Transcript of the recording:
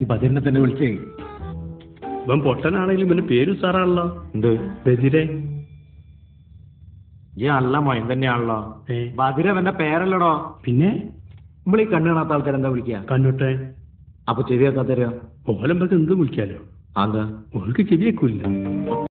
ബദിരിനെ തന്നെ വിളിച്ചേ. ഇവൻ പൊട്ടനാണെങ്കിലും ഇവന്റെ പേര് സാറാണല്ലോ. എന്ത് ബദിരെ? ഈ അല്ല മൊയൻ തന്നെയാണല്ലോ. ബദിര അവന്റെ പേരല്ലടോ. പിന്നെ നമ്മളീ കണ്ണു കാണാത്ത ആൾക്കാർ എന്താ വിളിക്കുക? കണ്ണുട്ടെ. അപ്പൊ ചെവി വെക്കാത്തരോ? ഓലമ്പക്ക് എന്തും വിളിക്കാലോ. അതെന്താ? ഓൾക്ക് ചെവി വെക്കൂല്ല.